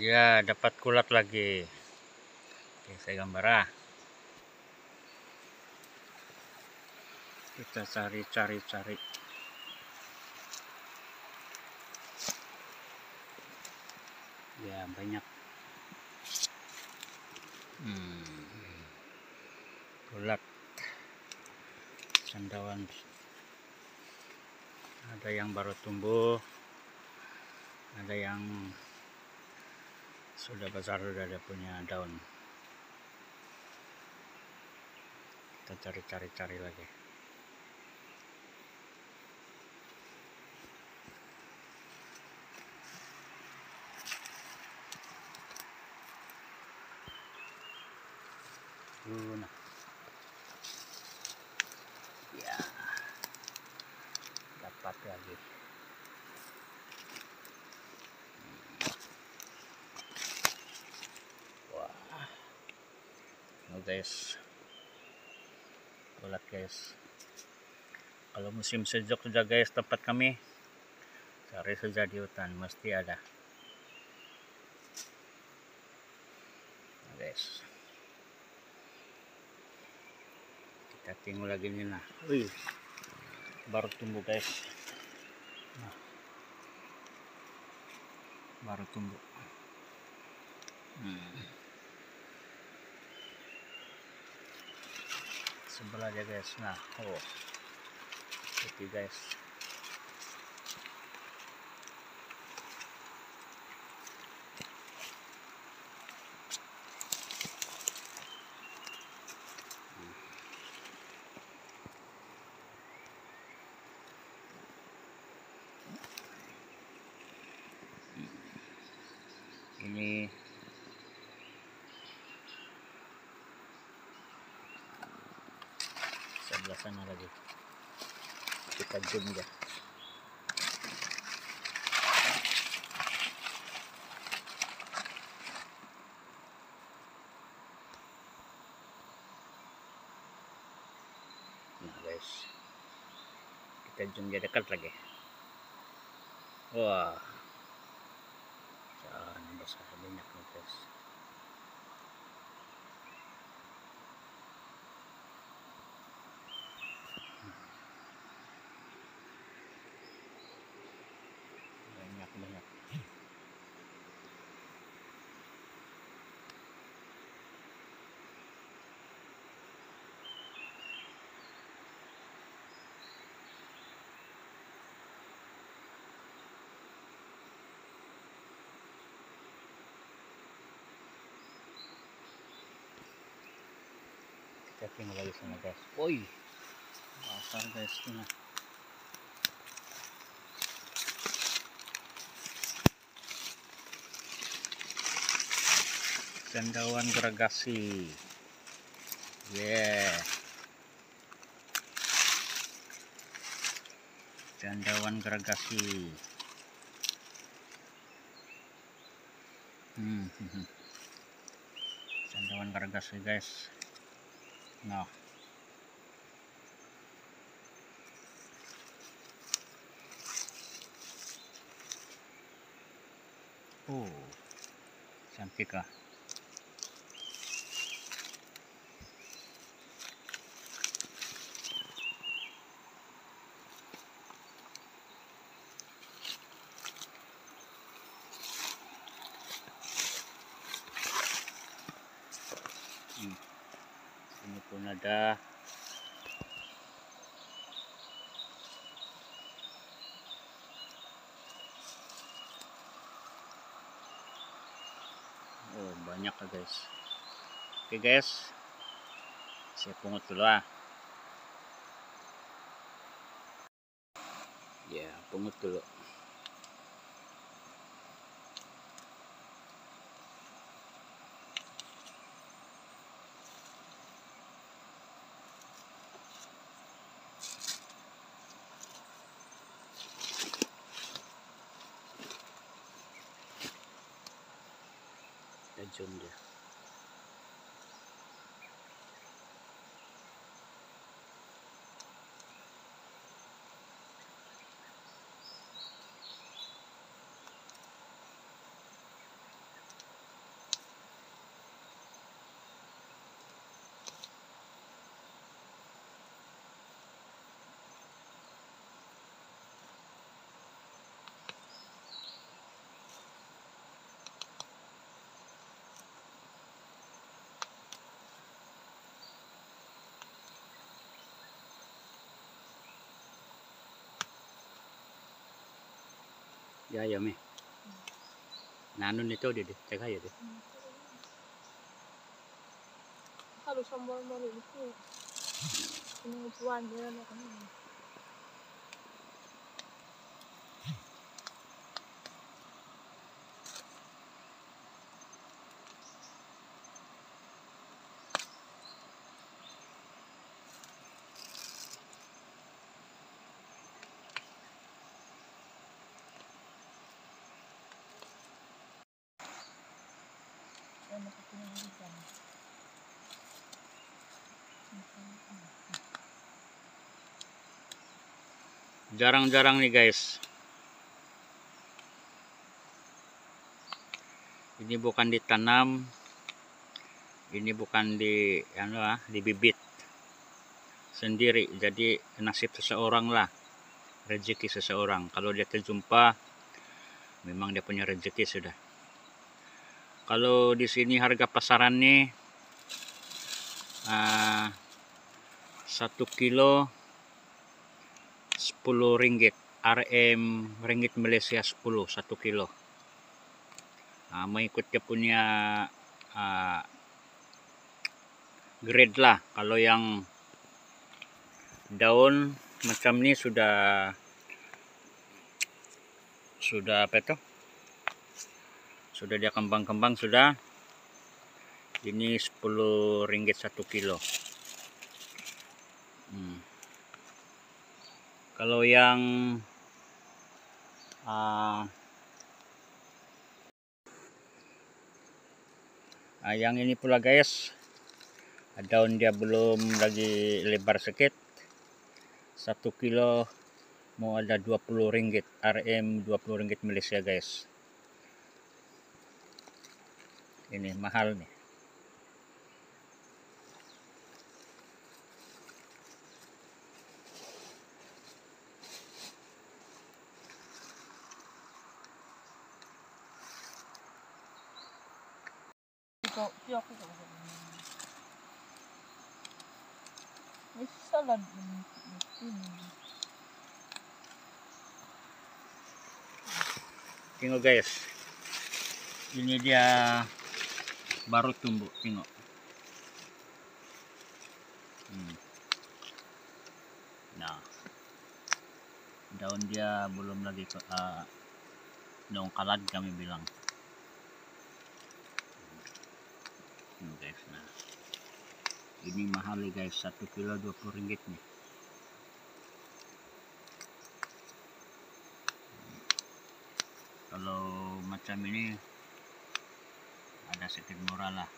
Ya, dapat kulat lagi. Oke, saya gambar ah. Kita cari. Ya, banyak. Kulat. Cendawan. Ada yang baru tumbuh. Ada yang sudah besar, sudah ada punya daun. Kita cari lagi. Nah. Ya, dapat lagi. Wah, guys, kulat guys. Kalau musim sejuk sudah guys, tempat kami cari saja di hutan, mesti ada. Nah, guys, kita tengok lagi nih nah. Wih, baru tumbuh guys. Nah, baru tumbuh. Sebelah aja guys. Nah, oke guys. Ini sebelah sana lagi. Kita zoom ya. Nah guys, kita zoom dia dekat lagi. Wah, sana besar banyak nih guys. Banyak. Kita tengok lagi sana guys. Woi, besar guys ini. Cendawan geragasi. Yeah. Cendawan geragasi. Cendawan geragasi guys. Nah. Cantik lah. Ini pun ada. Oh, banyak lah guys. Oke guys, saya pungut dulu ah. Ya, pungut dulu. Kita zoom dia. Ya ya me. Nanon nito di teka ya di. Kalau sambal mari itu. Ini tuan dia nak ni. Jarang-jarang nih guys. Ini bukan ditanam. Ini bukan dibibit sendiri. Jadi nasib seseorang lah. Rezeki seseorang. Kalau dia terjumpa, memang dia punya rezeki sudah. Kalau di sini harga pasaran nih 1 kilo 10 ringgit. RM ringgit Malaysia 10 1 kilo. Mengikut dia punya grade lah. Kalau yang daun macam ni sudah apa itu? Sudah dia kembang-kembang sudah. Ini 10 ringgit 1 kilo. Kalau yang yang ini pula guys, daun dia belum lagi lebar sedikit. 1 kilo mau ada 20 ringgit, RM 20 ringgit Malaysia guys. Ini mahal nih. Dia aku tak tahu. Ini salad ini. Tengok guys. Ini dia baru tumbuh, tengok. Nah. Daun dia belum lagi daun kalad kami bilang. Guys, nah ini mahal nih guys, 1 kilo 20 ringgit nih. Kalau macam ini ada sedikit murah lah.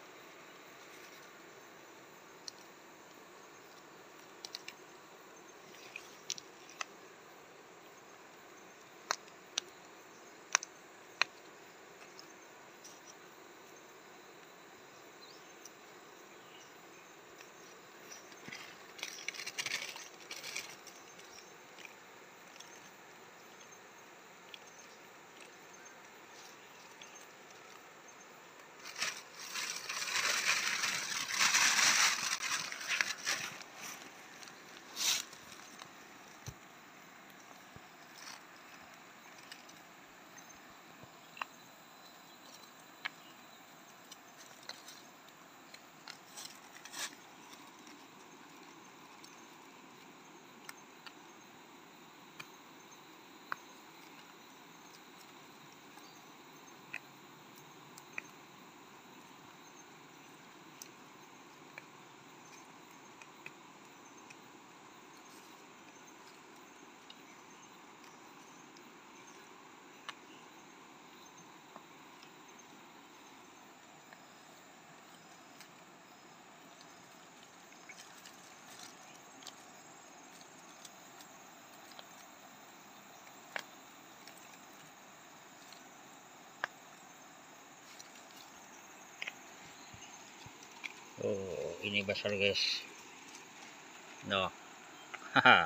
Oh, ini besar guys. No. Haha.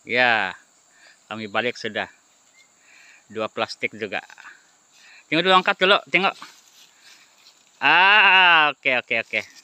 Ya, kami balik sudah. 2 plastik juga. Tengok dulu, angkat dulu, tengok. Ah, oke.